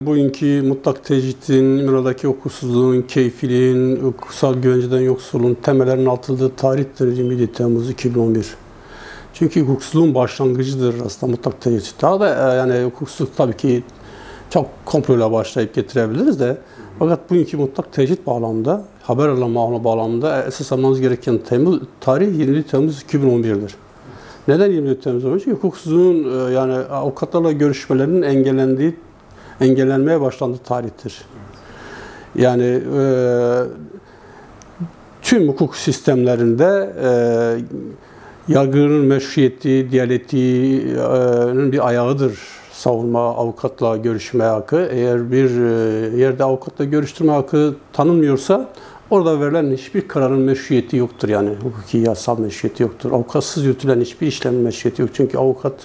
Bugünkü mutlak tecritin, İmralı'daki hukuksuzluğun, keyfiliğin, hukuksal güvenceden yoksulluğun temellerinin atıldığı tarihtir 27 Temmuz 2011. Çünkü hukuksuzluğun başlangıcıdır aslında mutlak tecrit. Daha da yani hukuksuzluk tabii ki çok komployla başlayıp getirebiliriz de fakat bugünkü mutlak tecrit bağlamında, haber alma bağlamında esas almamız gereken tarih 27 Temmuz 2011'dir. Neden 27 Temmuz 2011? Çünkü hukuksuzluğun yani avukatlarla görüşmelerinin engellenmeye başlandığı tarihtir. Yani tüm hukuk sistemlerinde yargının meşruiyeti, diyalektiğinin bir ayağıdır savunma, avukatla görüşme hakkı. Eğer bir yerde avukatla görüştürme hakkı tanınmıyorsa orada verilen hiçbir kararın meşruiyeti yoktur. Yani hukuki yasal meşruiyeti yoktur. Avukatsız yürütülen hiçbir işlemin meşruiyeti yok. Çünkü avukat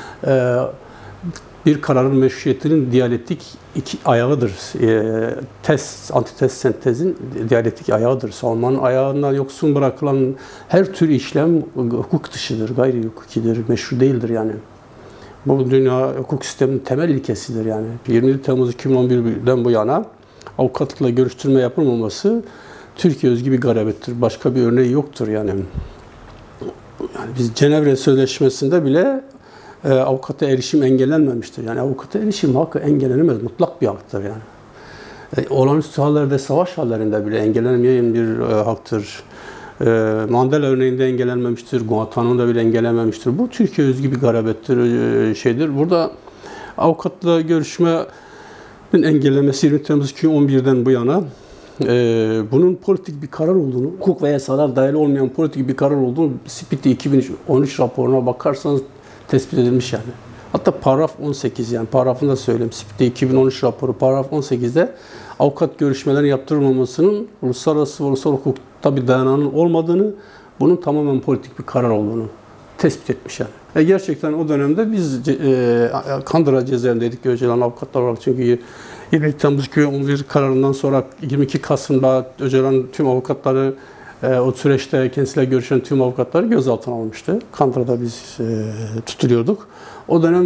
bir kararın meşruiyetinin diyalektik iki ayağıdır. Antitez sentezin diyalektik ayağıdır. Savunmanın ayağından yoksun bırakılan her tür işlem hukuk dışıdır, gayri hukukidir, meşru değildir yani. Bu dünya hukuk sisteminin temel ilkesidir yani. 27 Temmuz 2011'den bu yana avukatlıkla görüştürme yapılmaması Türkiye özgü bir garabettir. Başka bir örneği yoktur yani. Yani biz Cenevre Sözleşmesi'nde bile avukata erişim engellenmemiştir. Yani avukata erişim hakkı engellenemez. Mutlak bir haktır yani. Olağanüstü hallerde, savaş hallerinde bile engellenmeyen bir haktır. Mandela örneğinde engellenmemiştir. Guantanamo'da bile engellenmemiştir. Bu Türkiye özgü bir garabettir, şeydir. Burada avukatla görüşmenin engellemesi 20 Temmuz 2011'den bu yana bunun politik bir karar olduğunu, hukuk ve yasalar dahil olmayan politik bir karar olduğunu Spiti 2013 raporuna bakarsanız tespit edilmiş yani. Hatta paragraf 18 yani paragrafını da söyleyeyim. Spiti 2013 raporu paragraf 18'de avukat görüşmelerin yaptırılmamasının uluslararası ve ulusal hukukta bir dayanağının olmadığını, bunun tamamen politik bir karar olduğunu tespit etmiş yani. Gerçekten o dönemde biz Kandıra cezaevindeydik Öcalan avukatlar olarak çünkü 20 Temmuz 2011 kararından sonra 22 Kasım'da Öcalan tüm avukatları o süreçte kendisiyle görüşen tüm avukatları gözaltına almıştı. Kandıra'da biz tutuluyorduk. O dönem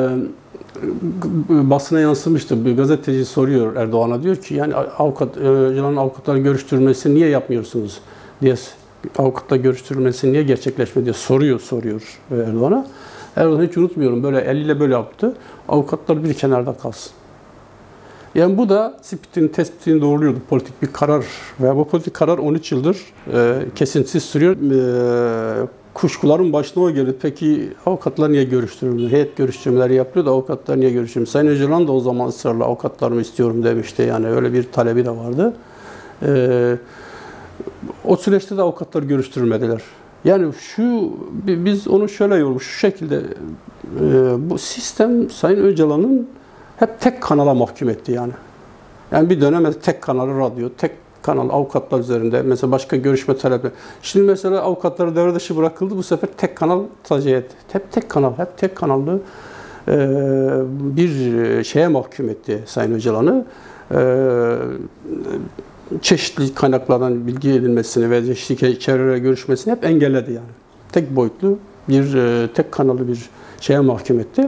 basına yansımıştı. Bir gazeteci soruyor Erdoğan'a diyor ki yani Öcalan'ın avukatları görüştürmesi niye yapmıyorsunuz diye avukatla görüştürülmesi niye gerçekleşmedi diye soruyor Erdoğan'a. Erdoğan hiç unutmuyorum böyle eliyle böyle yaptı. Avukatlar bir kenarda kalsın. Yani bu da Spiti'nin tespitini doğruluyordu. Politik bir karar ve bu politik karar 13 yıldır kesintisiz sürüyor. Kuşkuların başına o geldi. Peki avukatlar niye görüştürülmüyor? Heyet görüştürmeleri yapılıyor da avukatlar niye görüştürülmüyor? Sayın Öcalan da o zaman ısrarla avukatlarımı istiyorum demişti. Yani öyle bir talebi de vardı. O süreçte de avukatlar görüştürülmediler. Yani biz onu şöyle yormuş, şu şekilde bu sistem Sayın Öcalan'ın hep tek kanala mahkum etti yani. Yani bir dönem tek kanalı radyo, tek kanal avukatlar üzerinde mesela başka görüşme talebi. Şimdi mesela avukatları devre dışı bırakıldı. Bu sefer tek kanal tercih etti. Hep tek kanallı bir şeye mahkum etti Sayın Öcalan'ı. Çeşitli kaynaklardan bilgi edilmesini ve çeşitli çevrelerle görüşmesini hep engelledi yani. Tek boyutlu tek kanallı bir şeye mahkum etti.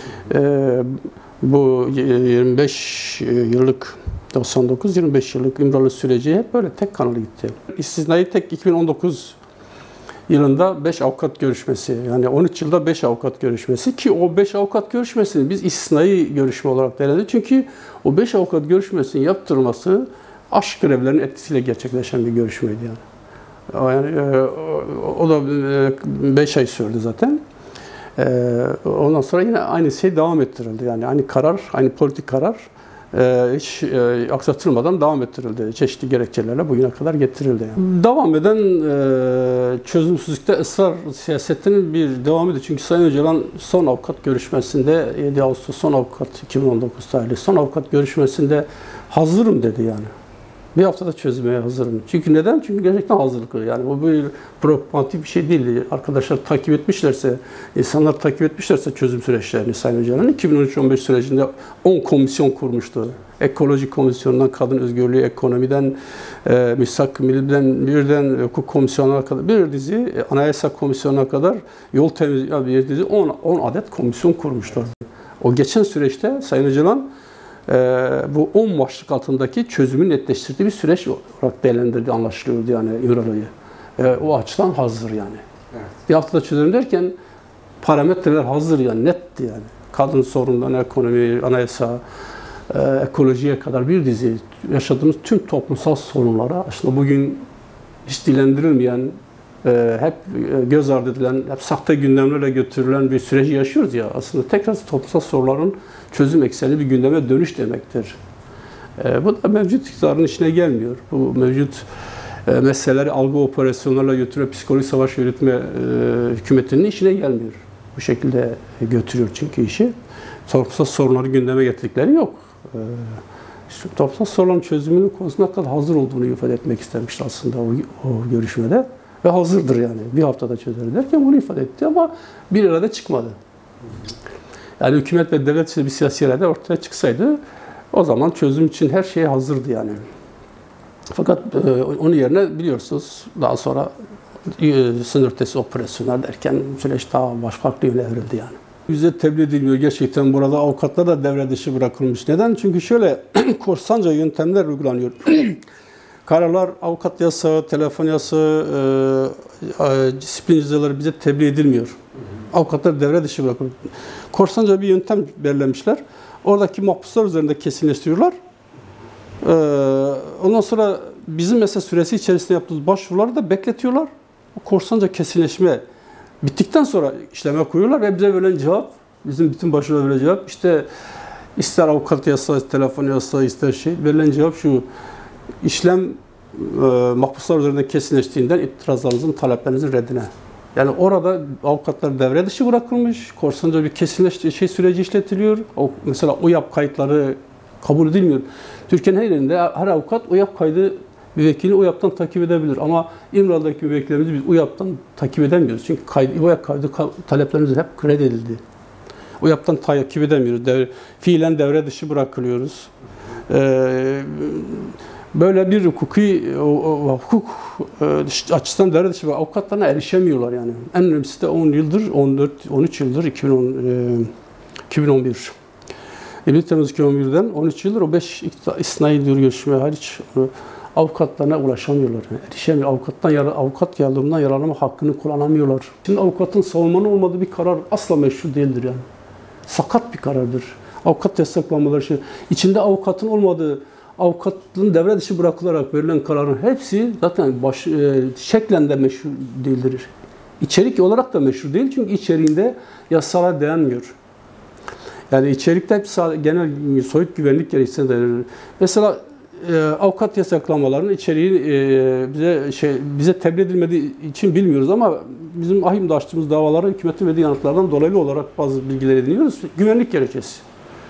Bu 25 yıllık 99-25 yıllık İmralı süreci hep böyle tek kanalı gitti. İstisnai tek 2019 yılında 5 avukat görüşmesi yani 13 yılda 5 avukat görüşmesi ki o 5 avukat görüşmesini biz istisnai görüşme olarak değerlendirdik. Çünkü o 5 avukat görüşmesinin yaptırılması aşk grevlerinin etkisiyle gerçekleşen bir görüşmeydi yani. O da 5 ay sürdü zaten. Ondan sonra yine aynı şey devam ettirildi. Yani aynı politik karar hiç aksatılmadan devam ettirildi. Çeşitli gerekçelerle bugüne kadar getirildi. Yani. Devam eden çözümsüzlükte ısrar siyasetinin bir devamıydı. Çünkü Sayın Öcalan son avukat görüşmesinde 7 Ağustos son avukat 2019 tarihli son avukat görüşmesinde hazırım dedi yani. Bir haftada çözmeye hazırım. Çünkü neden? Çünkü gerçekten hazırlıklı. Yani bu bir provokatif bir şey değil. Arkadaşlar takip etmişlerse, insanlar takip etmişlerse çözüm süreçlerini Sayın Öcalan'ın 2013-15 sürecinde 10 komisyon kurmuştu. Ekoloji komisyonundan, kadın özgürlüğü, ekonomiden, misak milliden, birden hukuk komisyonuna kadar, bir dizi anayasa komisyonuna kadar yol temizliği bir dizi 10 adet komisyon kurmuşlar. O geçen süreçte Sayın Öcalan bu 10 başlık altındaki çözümü netleştirdiği bir süreç olarak değerlendirdiği anlaşılıyordu yani İmralı'yı. O açıdan hazır yani. Evet. Bir haftada çözelim derken parametreler hazır yani, netti yani. Kadın sorunundan ekonomi, anayasa, ekolojiye kadar bir dizi yaşadığımız tüm toplumsal sorunlara aslında bugün hiç dilendirilmeyen, hep göz ardı edilen, hep sahte gündemlerle götürülen bir süreci yaşıyoruz ya. Aslında tekrar toplumsal sorunların çözüm ekseni bir gündeme dönüş demektir. Bu da mevcut iktidarın işine gelmiyor. Bu mevcut meseleleri algı operasyonlarla götürüp psikolojik savaş yürütme hükümetinin işine gelmiyor. Bu şekilde götürüyor çünkü işi. Toplumsal sorunları gündeme getirdikleri yok. İşte toplumsal sorunların çözümünün konusunda kadar hazır olduğunu ifade etmek istemişti aslında o görüşmede. Ve hazırdır yani. Bir haftada çözer derken bunu ifade etti ama bir arada çıkmadı. Yani hükümet ve devlet bir siyasi irade ortaya çıksaydı o zaman çözüm için her şey hazırdı yani. Fakat onun yerine biliyorsunuz daha sonra sınır ötesi operasyonlar derken süreç daha farklı yöne evrildi yani. Bize tebliğ edilmiyor. Gerçekten burada avukatlar da devre dışı bırakılmış. Neden? Çünkü şöyle korsanca yöntemler uygulanıyor. Kararlar, avukat yasağı, telefon yasağı, disiplin cezaları bize tebliğ edilmiyor. Avukatlar devre dışı bırakılıyor. Korsanca bir yöntem belirlemişler. Oradaki mahpuslar üzerinde kesinleştiriyorlar. Ondan sonra bizim mesela süresi içerisinde yaptığımız başvuruları da bekletiyorlar. O korsanca kesinleşme bittikten sonra işleme koyuyorlar ve bize verilen cevap, bizim bütün başvurulara verilen cevap işte ister avukat yasağı, telefon yasağı, ister şey, verilen cevap şu: işlem mahpuslar üzerinde kesinleştiğinden itirazlarınızın, taleplerinizin reddine. Yani orada avukatlar devre dışı bırakılmış, korsanca bir süreci işletiliyor. Mesela UYAP kayıtları kabul edilmiyor. Türkiye'nin her yerinde her avukat UYAP kaydı müvekkilini UYAP'tan takip edebilir. Ama İmralı'daki müvekkillerimizi biz UYAP'tan takip edemiyoruz. Çünkü UYAP kaydı taleplerimiz hep reddedildi. UYAP'tan takip edemiyoruz. Fiilen devre dışı bırakılıyoruz. Böyle bir hukuk açısından devre dışı avukatlarına erişemiyorlar yani. En önemlisi de 10 yıldır, 13 yıldır 2011. 1 Temmuz 2011'den 13 yıldır o 5 istisnai görüşme hariç avukatlarına ulaşamıyorlar. Yani erişemiyor. Avukat yardımından yararlanma hakkını kullanamıyorlar. Şimdi avukatın savunmanın olmadığı bir karar asla meşru değildir yani. Sakat bir karardır. Avukat yasaklanmaları içinde avukatın olmadığı, avukatlığın devre dışı bırakılarak verilen kararın hepsi zaten şeklen de meşru değildir. İçerik olarak da meşru değil çünkü içeriğinde yasala dayanmıyor. Yani içerikte hep genel soyut güvenlik gereksinimleri. Mesela avukat yasaklamalarının içeriği bize tebliğ edilmediği için bilmiyoruz ama bizim AİHM'de açtığımız davalara hükümetin verdiği yanıtlardan dolaylı olarak bazı bilgiler ediniyoruz. Güvenlik gerekçesi.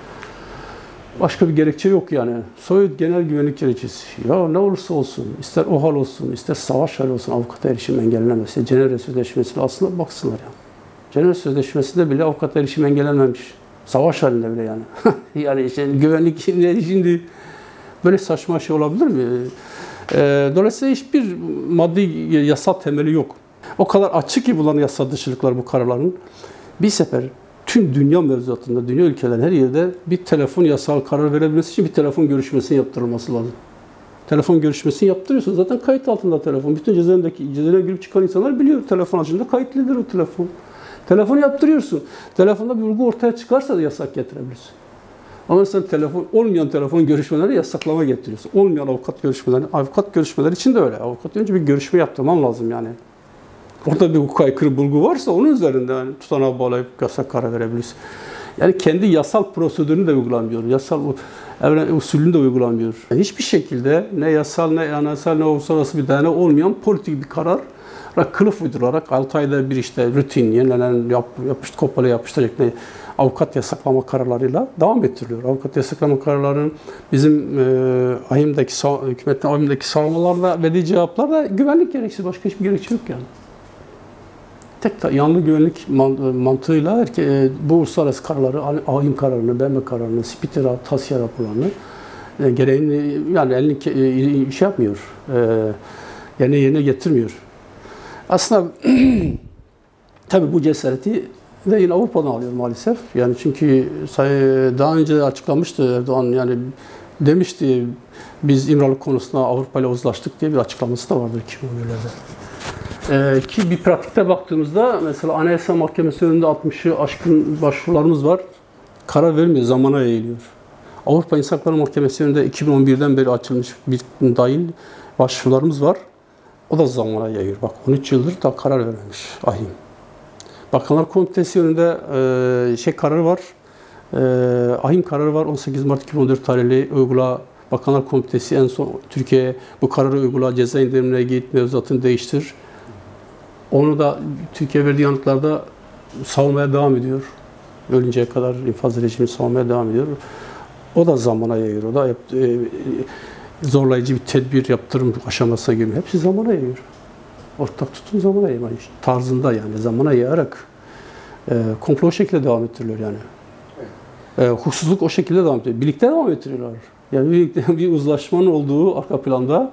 Başka bir gerekçe yok yani. Soyut genel güvenlik gerekçesi. Ya ne olursa olsun, ister OHAL olsun, ister savaş hali olsun avukata erişim engellenmesi, Cenevre Sözleşmesi'ne aslında baksınlar ya. Cenevre Sözleşmesi'nde bile avukata erişim engellenmemiş. Savaş halinde bile yani. Yani işte güvenlik şimdi böyle saçma şey olabilir mi? Dolayısıyla hiçbir maddi yasal temeli yok. O kadar açık ki bulan yasal dışılıklar bu kararların. Bir sefer tüm dünya mevzuatında, dünya ülkelerinin her yerde bir telefon yasal karar verebilmesi için bir telefon görüşmesinin yaptırılması lazım. Telefon görüşmesini yaptırıyorsun. Zaten kayıt altında telefon. Bütün cezaevine girip çıkan insanlar biliyor. Telefon açınca kayıtlıdır o telefon. Telefonu yaptırıyorsun. Telefonda bir bulgu ortaya çıkarsa da yasak getirebilirsin. Ama sen olmayan telefon görüşmeleri yasaklama getiriyorsun. Olmayan avukat görüşmeleri için de öyle. Avukat önce bir görüşme yaptırman lazım yani. Orada bir hukuka aykırı bulgu varsa onun üzerinde yani tutanağı bağlayıp yasak karar verebilirsin. Yani kendi yasal prosedürünü de uygulamıyor. Yasal usulünü de uygulamıyor. Yani hiçbir şekilde ne yasal, ne anayasal, ne uluslararası bir dayanak olmayan politik bir karar kılıf uydurarak 6 ayda bir işte rutin, yenilenen kopyala yapıştıracak avukat yasaklama kararlarıyla devam ettiriliyor. Avukat yasaklama kararlarının bizim hükümetin AİHM'deki savunmalarda verdiği cevaplar da güvenlik gerekçesi. Başka hiçbir gerekçe yok yani. Tek yanlı güvenlik mantığıyla bu uluslararası kararları, AİHM kararını, BM kararını, Spitera, TASya raporlarını gereğini yani elini şey yapmıyor, yerine getirmiyor. Aslında tabii bu cesareti de yine Avrupa'dan alıyor maalesef. Yani çünkü daha önce açıklamıştı Erdoğan, yani demişti biz İmralık konusunda Avrupa ile uzlaştık diye bir açıklaması da vardır 2011'lerde. Ki bir pratikte baktığımızda mesela Anayasa Mahkemesi önünde 60'ı aşkın başvurularımız var. Karar verilmiyor, zamana yayılıyor. Avrupa İnsan Hakları Mahkemesi önünde 2011'den beri açılmış bir dahil başvurularımız var. O da zamana yayıyor. Bak 13 yıldır da karar vermemiş AİHM. Bakanlar Komitesi önünde kararı var. AİHM kararı var. 18 Mart 2014 tarihli uygula. Bakanlar Komitesi en son Türkiye'ye bu kararı uygula, ceza indirimine git, mevzuatını değiştir. Onu da Türkiye verdiği yanıtlarda savunmaya devam ediyor. Ölünceye kadar infaz rejimini savunmaya devam ediyor. O da zamana yayıyor. O da zorlayıcı bir tedbir, yaptırım aşamasına giriyor. Hepsi zamana yayıyor. Ortak tutun zamana yayıyor. Tarzında yani zamana yayarak komplo o şekilde devam ettiriliyor yani. Hukuksuzluk o şekilde devam ediyor. Birlikte devam ettiriyorlar. Yani birlikte bir uzlaşmanın olduğu arka planda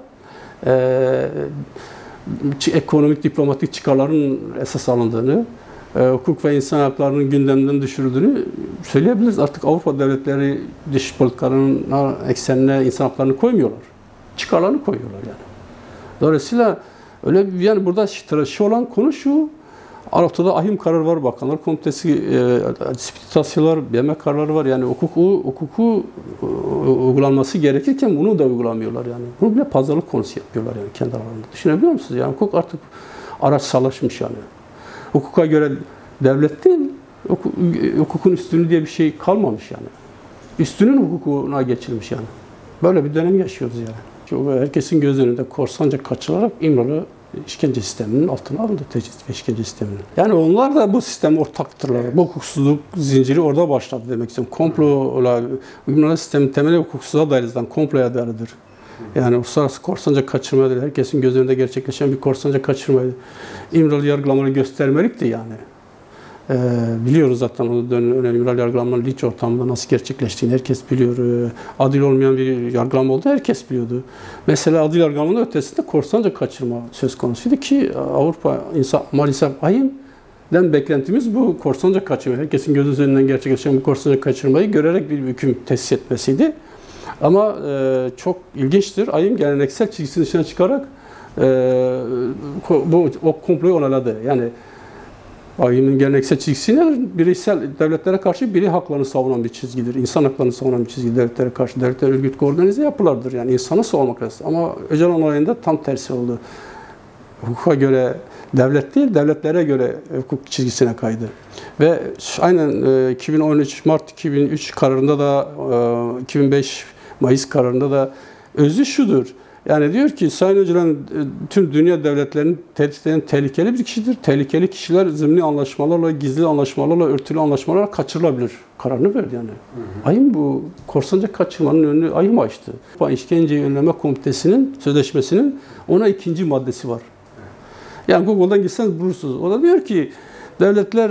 ekonomik, diplomatik çıkarların esas alındığını, hukuk ve insan haklarının gündemden düşürüldüğünü söyleyebiliriz. Artık Avrupa devletleri dış politikalarının eksenine insan haklarını koymuyorlar. Çıkarlarını koyuyorlar yani. Dolayısıyla öyle yani burada şu olan konu şu. Ortada AİHM kararı var, Bakanlar Komitesi disiplinasyolar, BM kararları var. Yani hukuku uygulanması gerekirken bunu da uygulamıyorlar yani. Bunu bile pazarlık konusu yapıyorlar yani kendi aralarında. Düşünebiliyor musunuz? Yani hukuk artık araçsallaşmış yani. Hukuka göre devlet değil, hukukun üstünlüğü diye bir şey kalmamış yani. Üstünün hukukuna geçilmiş yani. Böyle bir dönem yaşıyoruz yani. Çünkü herkesin göz önünde korsanca kaçılarak İmralı işkence sisteminin altına alındı, tecrit ve işkence sisteminin. Yani onlar da bu sistem ortaktırlar. Bu hukuksuzluk zinciri orada başladı demek istiyorum. Komplola, İmralı sistemin temeli hukuksuzluğa dair zaten komploya dairdir. Yani uluslararası korsanca kaçırma değil, herkesin göz önünde gerçekleşen bir korsanca kaçırmaydı. İmralı yargılamaları göstermelikti yani. Biliyoruz zaten o dönem İmralı yargılamaların linç ortamında nasıl gerçekleştiğini herkes biliyor. Adil olmayan bir yargılama oldu, herkes biliyordu. Mesela adil yargılamanın ötesinde korsanca kaçırma söz konusuydu ki Avrupa maalesef AİHM'den beklentimiz bu korsanca kaçırma. Herkesin gözü önünden gerçekleşen bu korsanca kaçırmayı görerek bir hüküm tesis etmesiydi. Ama çok ilginçtir. AİHM geleneksel çizgisinin dışına çıkarak o komployu onayladı. Yani AİHM'in geleneksel çizgisi nedir? Bireysel devletlere karşı birey haklarını savunan bir çizgidir. İnsan haklarını savunan bir çizgi devletlere karşı. Devletler örgüt organize yapılardır. Yani insanı savunmak lazım. Ama Öcalan olayında tam tersi oldu. Hukuka göre devlet değil, devletlere göre hukuk çizgisine kaydı. Ve aynen 2013 Mart 2003 kararında da 2005 Mayıs kararında da özü şudur. Yani diyor ki Sayın Öcalan tüm dünya devletlerinin tehdit eden tehlikeli bir kişidir. Tehlikeli kişiler zimni anlaşmalarla, gizli anlaşmalarla, örtülü anlaşmalarla kaçırılabilir. Kararını verdi yani. AİHM bu korsanca kaçırmanın önünü AİHM açtı. İşkenceyi Önleme Komitesi'nin sözleşmesinin ona 2. maddesi var. Yani Google'dan gitseniz bulursunuz. O da diyor ki devletler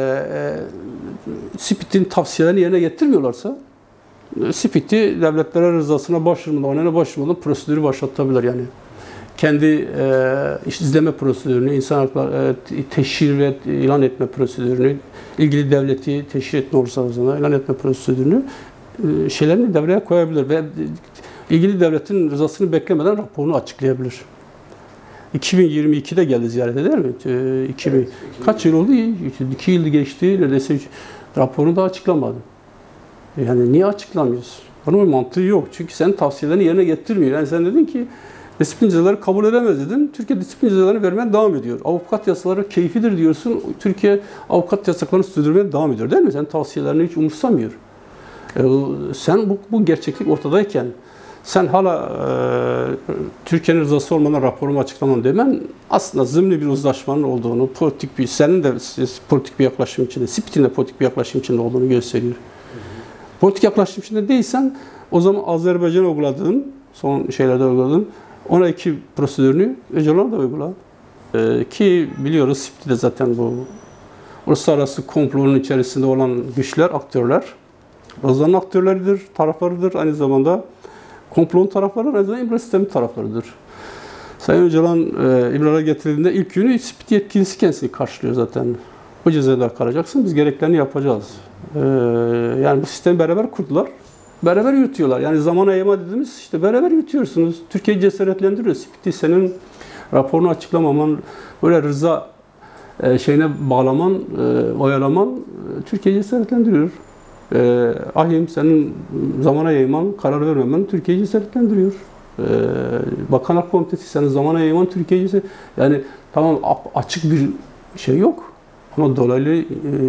SPİT'in tavsiyelerini yerine getirmiyorlarsa SPİT'i devletlere rızasına başvurmadan, onayına başvurmadan prosedürü başlatabilir yani. Kendi izleme prosedürünü, insan hakları teşhir ve ilan etme prosedürünü, ilgili devleti teşhir etme olursa ilan etme prosedürünü şeylerini devreye koyabilir ve ilgili devletin rızasını beklemeden raporunu açıklayabilir. 2022'de geldi ziyarete değil mi? Evet, kaç yıl oldu? 2 yıl geçti. Neredeyse raporunu da açıklamadı. Yani niye açıklamıyorsun? Bunun bir mantığı yok. Çünkü senin tavsiyelerini yerine getirmiyor. Yani sen dedin ki disiplin cezaları kabul edemez dedin. Türkiye disiplin cezalarını vermeye devam ediyor. Avukat yasaları keyfidir diyorsun. Türkiye avukat yasalarını sürdürmeye devam ediyor değil mi? Sen tavsiyelerini hiç umursamıyor. Sen bu gerçeklik ortadayken sen hala Türkiye'nin rızası olmadan raporumu açıklamam demen aslında zımni bir uzlaşmanın olduğunu, senin de politik bir yaklaşım içinde, SPİT'in de politik bir yaklaşım içinde olduğunu gösteriyor. Politik yaklaşım içinde değilsen o zaman Azerbaycan'a uyguladığın, son şeylerde uyguladığın 12 prosedürünü Öcalan'a da uygula. Ki biliyoruz SPİT'te zaten bu uluslararası komplonun içerisinde olan güçler, aktörler, Rozan'ın aktörleridir, taraflarıdır. Aynı zamanda komplonun tarafları, aynı zamanda İmralı sistemin taraflarıdır. Sayın Öcalan İmralı'ya getirildiğinde ilk günü SPİT yetkilisi kendisini karşılıyor zaten. O cezaevinde kalacaksın, biz gereklerini yapacağız. Yani bu sistemi beraber kurdular. Beraber yürütüyorlar. Yani zamana yayma dediğimiz işte beraber yürütüyorsunuz. Türkiye'yi cesaretlendiriyor. Spiti senin raporunu açıklamaman, böyle rıza şeyine bağlaman, oyalaman Türkiye'yi cesaretlendiriyor. Ahim senin zamana yayman, karar vermemen Türkiye'yi cesaretlendiriyor. Bakanlar Komitesi senin zamana yayman Türkiye'yi yani tamam açık bir şey yok ama dolaylı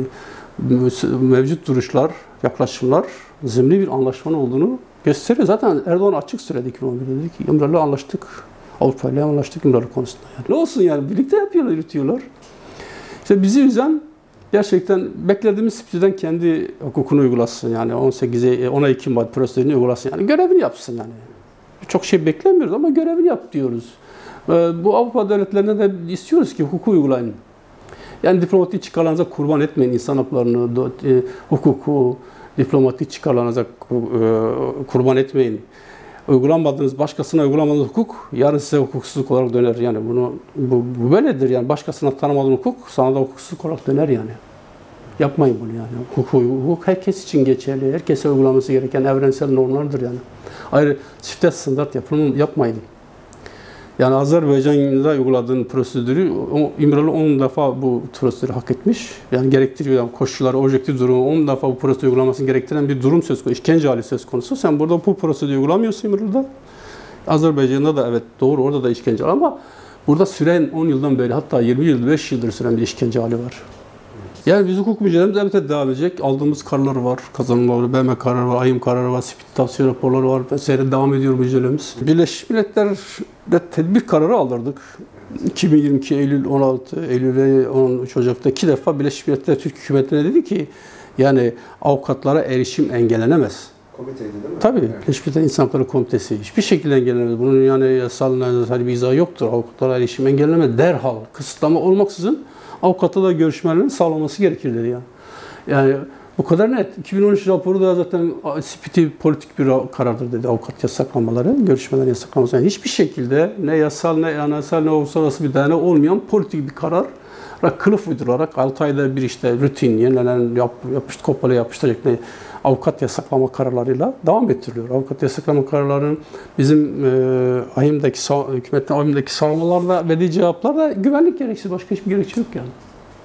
mevcut duruşlar, yaklaşımlar zimni bir anlaşmanın olduğunu gösteriyor. Zaten Erdoğan açık söyledi 2011'de dedi ki İmralı'yla anlaştık. Avrupa ile anlaştık İmralı konusunda. Yani. Ne olsun yani birlikte yapıyorlar, yürütüyorlar. İşte bizi üzen gerçekten beklediğimiz Spiti'den kendi hukukunu uygulasın. Yani 10 Ekim prosedürünü uygulasın. Yani görevini yapsın yani. Çok şey beklemiyoruz ama görevini yap diyoruz. Bu Avrupa devletlerine de istiyoruz ki hukuku uygulayın. Yani diplomatik çıkarlarınıza kurban etmeyin insan haklarını, hukuku, diplomatik çıkarlarınıza kurban etmeyin. Uygulamadığınız, başkasına uygulamadığınız hukuk yarın size hukuksuzluk olarak döner. Yani bu böyledir yani. Başkasına tanımadığın hukuk sana da hukuksuzluk olarak döner yani. Yapmayın bunu yani. Hukuk herkes için geçerli. Herkese uygulanması gereken evrensel normlardır yani. Ayrı çifte standart yapmayın. Yani Azerbaycan'da uyguladığın prosedürü İmralı 10 defa bu prosedürü hak etmiş. Yani gerektiriyor yani koşullar, objektif durumu 10 defa bu prosedürü uygulamasını gerektiren bir durum söz konusu. İşkence hali söz konusu. Sen burada bu prosedürü uygulamıyorsun İmralı'da. Azerbaycan'da da evet doğru orada da işkence var ama burada süren 10 yıldan beri hatta 20 yıl, 5 yıldır süren bir işkence hali var. Yani biz hukuk mücadelemiz elbette devam edecek. Aldığımız kararlar var, kazanımlar, BM kararı var, AYİM kararı var, Spiti tavsiye raporları var vesaire devam ediyor mücadelemiz. Birleşmiş Milletler'de tedbir kararı aldırdık. 2022 Eylül 16, Eylül 13 Ocak'ta 2 defa Birleşmiş Milletler Türk hükümetine dedi ki yani avukatlara erişim engellenemez. Komiteydi değil mi? Tabii. Evet. Birleşmiş Milletler İnsan Hakları Komitesi hiçbir şekilde engellenemez. Bunun yani yasal bir izahı yoktur. Avukatlara erişim engellenemez. Derhal kısıtlama olmaksızın avukatla görüşmelerin sağlanması gerekir dedi ya. Yani bu kadar net. 2013 raporu da zaten Spiti politik bir karardır dedi avukat yasaklamaları, görüşmelerin yasaklanması. Yani hiçbir şekilde ne yasal ne anayasal ne uluslararası bir dayanağı olmayan politik bir karar kılıf uydurularak 6 ayda bir işte rutin yenilenen kopyala yapıştıracak avukat yasaklama kararlarıyla devam ettiriliyor. Avukat yasaklama kararlarının bizim hükümetin AYİM'deki savunmalarla verdiği cevaplar güvenlik gerekçesi. Başka hiçbir gerekçe yok yani.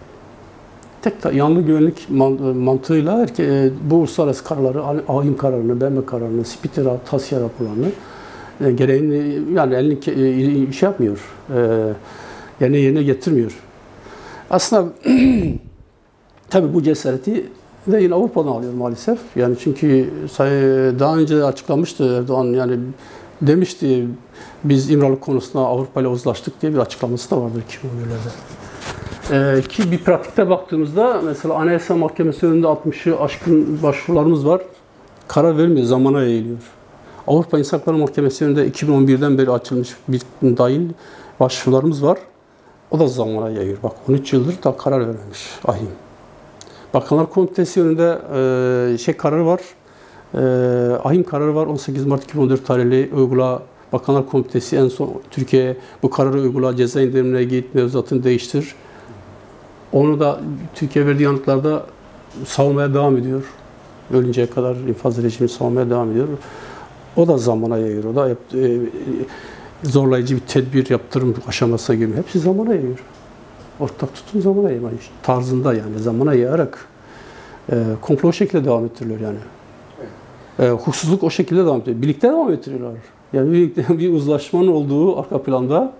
Tek yanlı güvenlik mantığıyla bu uluslararası kararları, AYİM kararını, BM kararını, Spiti tavsiye raporlarını gereğini yani elini şey yapmıyor, yerine getirmiyor. Aslında tabii bu cesareti de yine Avrupa'dan alıyor maalesef. Yani çünkü daha önce açıklamıştı Erdoğan yani demişti biz İmralı konusunda Avrupa ile uzlaştık diye bir açıklaması da vardır 2011'lerde. Ki bir pratikte baktığımızda mesela Anayasa Mahkemesi önünde 60'ı aşkın başvurularımız var. Karar verilmiyor, zamana yayılıyor. Avrupa İnsan Hakları Mahkemesi önünde 2011'den beri açılmış bir dahil başvurularımız var. O da zamana yayıyor. Bak 13 yıldır da karar vermemiş AYİM. Bakanlar Komitesi önünde kararı var. AYİM kararı var. 18 Mart 2014 tarihli uygula. Bakanlar Komitesi en son Türkiye'ye bu kararı uygula, ceza indirimine git, mevzuatını değiştir. Onu da Türkiye verdiği yanıtlarda savunmaya devam ediyor. Ölünceye kadar infaz rejimi savunmaya devam ediyor. O da zamana yayıyor. O da zorlayıcı bir tedbir yaptırım aşamasına girmiyor. Hepsi zamana yayıyor. Ortak tutum zamana yayıyor. Tarzında yani zamana yayarak komplo o şekilde devam ettiriliyor yani. Hukuksuzluk o şekilde devam ediyor. Birlikte devam ettiriyorlar. Yani birlikte bir uzlaşmanın olduğu arka planda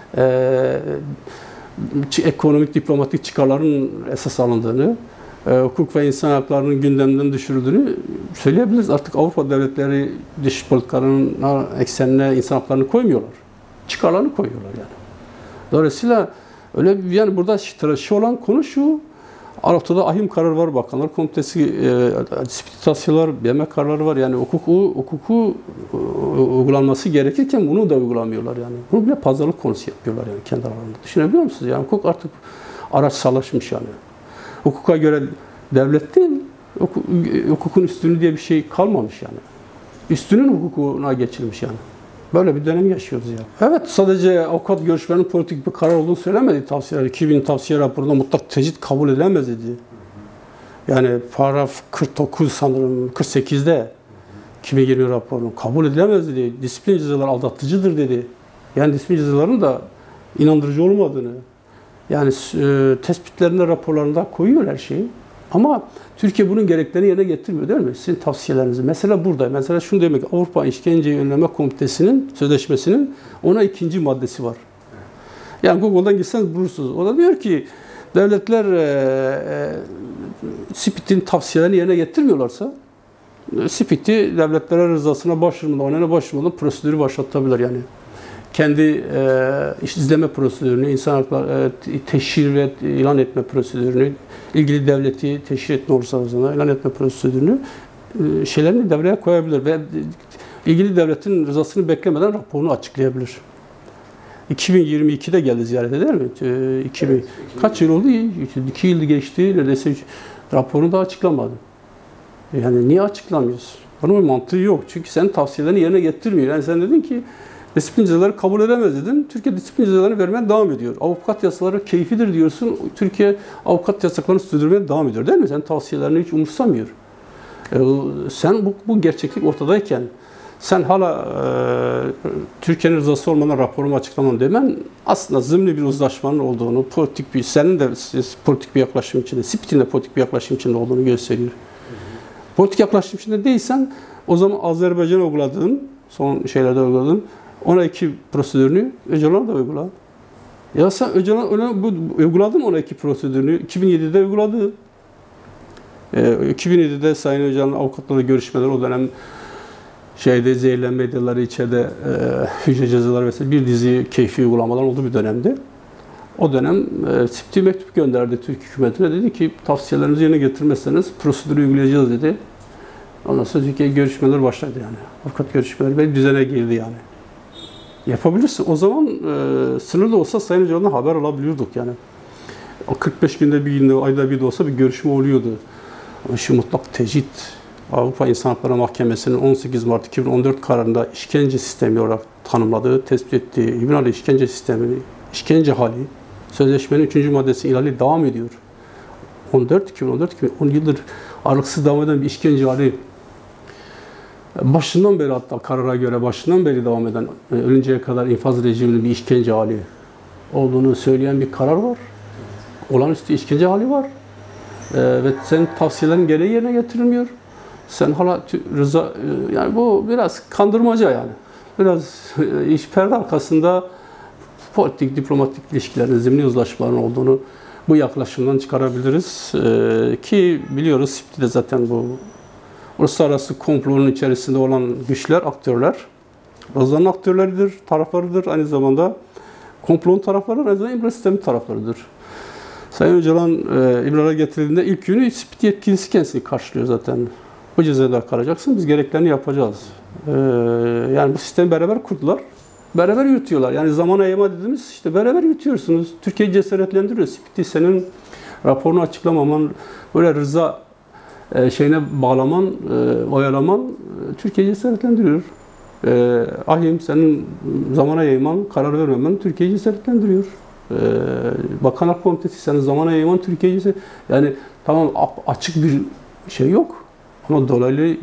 ekonomik, diplomatik çıkarların esas alındığını, hukuk ve insan haklarının gündemden düşürüldüğünü söyleyebiliriz. Artık Avrupa devletleri dış politikalarının eksenine insan haklarını koymuyorlar. Çıkarlarını koyuyorlar yani. Dolayısıyla öyle yani burada şu olan konu şu. Ortada AYİM kararı var, Bakanlar Komitesi Spiti tavsiyeler, BM kararları var. Yani hukuku uygulanması gerekirken bunu da uygulamıyorlar yani. Bunu bile pazarlık konusu yapıyorlar yani kendi aralarında. Düşünebiliyor musunuz? Yani hukuk artık araçsallaşmış yani. Hukuka göre devlet değil, hukukun üstünlüğü diye bir şey kalmamış yani. Üstünün hukukuna geçilmiş yani. Böyle bir dönem yaşıyoruz ya. Evet, sadece avukat görüşmenin politik bir karar olduğunu söylemedi tavsiyeler. 2000 tavsiye raporunda mutlak tecrit kabul edilemez dedi. Yani paragraf 49 sanırım 48'de 2020 raporunun kabul edilemez dedi. Disiplin cezaları aldatıcıdır dedi. Yani disiplin cezalarının da inandırıcı olmadığını, yani tespitlerinde, raporlarında koyuyor her şeyi. Ama Türkiye bunun gereklerini yerine getirmiyor değil mi? Sizin tavsiyelerinizi. Mesela burada, mesela şunu demek, Avrupa İşkenceyi Önleme Komitesi'nin, sözleşmesinin ona 2. maddesi var. Yani Google'dan gitseniz bulursunuz. O da diyor ki, devletler SPİT'in tavsiyelerini yerine getirmiyorlarsa, SPİT'i devletlere rızasına başvurmadan, onayına başvurmadan prosedürü başlatabilir yani. Kendi izleme prosedürünü, insan hakları teşhir ve ilan etme prosedürünü, ilgili devleti teşhir etme olursa ilan etme prosedürünü şeylerini devreye koyabilir ve ilgili devletin rızasını beklemeden raporunu açıklayabilir. 2022'de geldi ziyarete değil mi? 2000, kaç yıl oldu? 2 yıl geçti. Neredeyse raporunu da açıklamadı. Yani niye açıklamıyorsun? Bunun bir mantığı yok. Çünkü senin tavsiyelerini yerine getirmiyor. Yani sen dedin ki disiplin cezaları kabul edemez dedin. Türkiye disiplin cezalarını vermeye devam ediyor. Avukat yasaları keyfidir diyorsun. Türkiye avukat yasaklarını sürdürmeye devam ediyor değil mi? Sen tavsiyelerini hiç umursamıyor. Sen bu gerçeklik ortadayken sen hala Türkiye'nin rızası olmadan raporumu açıklamam demen aslında zımni bir uzlaşmanın olduğunu, politik bir, senin de politik bir yaklaşım içinde, SPİT'in de politik bir yaklaşım içinde olduğunu gösteriyor. Politik yaklaşım içinde değilsen o zaman Azerbaycan'a uyguladığın, son şeylerde uyguladığın 12 prosedürünü Öcalan'a da uygula. Ya sen Öcalan'a uyguladın 12 prosedürünü, 2007'de uyguladı. 2007'de Sayın Öcalan'ın avukatlarla görüşmeler, o dönem zehirlenme iddiaları, içeride hücre cezaları vesaire bir dizi keyfi uygulamalar olduğu bir dönemde. O dönem SPİT'e mektup gönderdi Türk hükümetine. Dedi ki tavsiyelerinizi yerine getirmezseniz prosedürü uygulayacağız dedi. Ondan sonra Türkiye görüşmeler başladı yani. Avukat görüşmeleri bir düzene girdi yani. Yapabilirsin. O zaman sınırlı olsa Sayın Öcalan'dan haber alabiliyorduk yani. O 45 günde bir günde, ayda bir de olsa bir görüşme oluyordu. Ama şu mutlak tecrit, Avrupa İnsan Hakları Mahkemesi'nin 18 Mart 2014 kararında işkence sistemi olarak tanımladığı, tespit ettiği İbn işkence sistemini, işkence hali, sözleşmenin 3. maddesi ihlali devam ediyor. 2014 10 yıldır aralıksız devam eden bir işkence hali, başından beri, hatta karara göre başından beri devam eden, ölünceye kadar infaz rejiminin bir işkence hali olduğunu söyleyen bir karar var. Olağanüstü işkence hali var. Ve senin tavsiyelerin gereği yerine getirilmiyor. Sen hala rıza, yani bu biraz kandırmaca yani. Biraz iş perde arkasında politik, diplomatik ilişkilerin, zimni uzlaşmaların olduğunu bu yaklaşımdan çıkarabiliriz. Ki biliyoruz SPİT'te zaten bu uluslararası komplonun içerisinde olan güçler, aktörler, Rıza'nın aktörleridir, taraflarıdır. Aynı zamanda komplonun tarafları, aynı zamanda İmralı sistemi taraflarıdır. Sayın Öcalan İmralı'ya getirildiğinde ilk günü SPİT yetkilisi kendisini karşılıyor zaten. Bu cezada kalacaksın, biz gereklerini yapacağız. Yani bu sistemi beraber kurdular, beraber yürütüyorlar. Yani zamana yayma dediğimiz işte beraber yürütüyorsunuz. Türkiye'yi cesaretlendiriyor. SPİT'i senin raporunu açıklamaman, böyle rıza şeyine bağlaman, oyalaman Türkiye'yi cesaretlendiriyor. Ahim senin zamana yayman, karar vermemen Türkiye'yi cesaretlendiriyor. Bakanlar Komitesi senin zamana yayman Türkiye'yi yani tamam açık bir şey yok ama dolaylı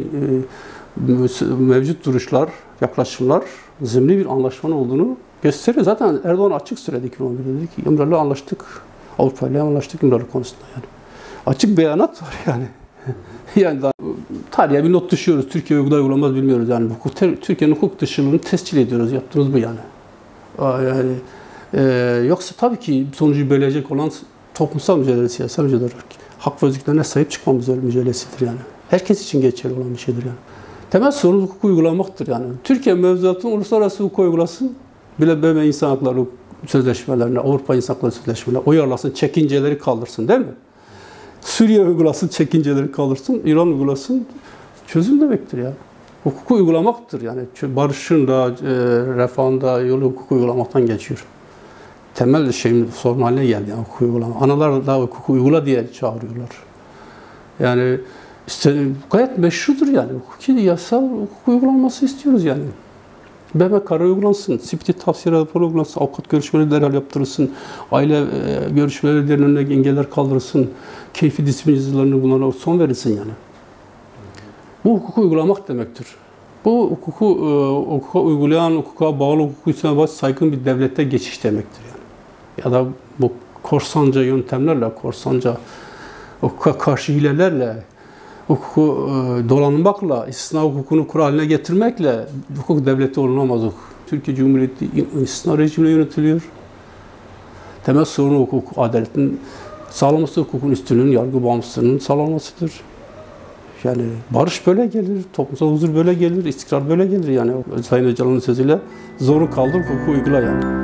mevcut duruşlar, yaklaşımlar zimni bir anlaşmanın olduğunu gösteriyor. Zaten Erdoğan açık söyledi 2011'de dedi ki İmralı'yla anlaştık, Avrupa ile anlaştık İmralı konusunda yani. Açık beyanat var yani. Yani tarihe bir not düşüyoruz. Türkiye uygulamaz bilmiyoruz yani. Türkiye'nin hukuk dışılığını tescil ediyoruz. Yaptığımız bu yani. Yani yoksa tabii ki sonucu belirleyecek olan toplumsal mücadele, siyasal mücadele, hak ve özgürlüklerine sahip çıkma mücadelesidir yani. Herkes için geçerli olan bir şeydir yani. Temel sorun hukuku uygulamaktır yani. Türkiye mevzuatını uluslararası hukuk uygulasın, bile BM insan hakları sözleşmelerine, Avrupa İnsan Hakları Sözleşmelerine uyarlasın, çekinceleri kaldırsın değil mi? Suriye uygulasın, çekinceleri kaldırsın, İran uygulasın, çözüm demektir ya. Hukuku uygulamaktır yani. Barışın da, refahın da yolu hukuku uygulamaktan geçiyor. Temel şeyin sorun haline geldi yani hukuku uygulama. Analar da hukuku uygula diye çağırıyorlar. Yani işte gayet meşrudur yani. Hukuki, yasal hukuk uygulanması istiyoruz yani. BM kararı uygulansın, spiti tavsiye raporu uygulansın, avukat görüşmeleri derhal yaptırılsın, aile görüşmelerinin önüne engeller kaldırılsın, keyfi disiplin cezalarını bunlara son verilsin yani. Bu hukuku uygulamak demektir. Bu hukuka uygulayan, hukuka bağlı, hukuka saygın bir devlete geçiş demektir yani. Ya da bu korsanca yöntemlerle, korsanca hukuka karşı hilelerle, hukuku dolanmakla, istisna hukukunu kural haline getirmekle hukuk devleti olunamaz. Türkiye Cumhuriyeti istisna rejimle yönetiliyor. Temel sorunu hukuk, adaletin sağlaması, hukukun üstünlüğünün, yargı bağımsızlığının sağlanmasıdır. Yani barış böyle gelir, toplumsal huzur böyle gelir, istikrar böyle gelir yani. Sayın Öcalan'ın sözüyle zoru kaldır, hukuku uygula yani.